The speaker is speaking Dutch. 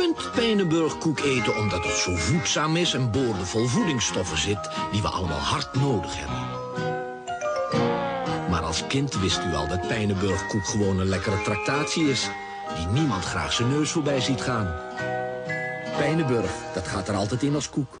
kunt Pijnenburgkoek eten omdat het zo voedzaam is en boordevol voedingsstoffen zit die we allemaal hard nodig hebben. Maar als kind wist u al dat Pijnenburgkoek gewoon een lekkere tractatie is, die niemand graag zijn neus voorbij ziet gaan. Pijnenburg, dat gaat er altijd in als koek.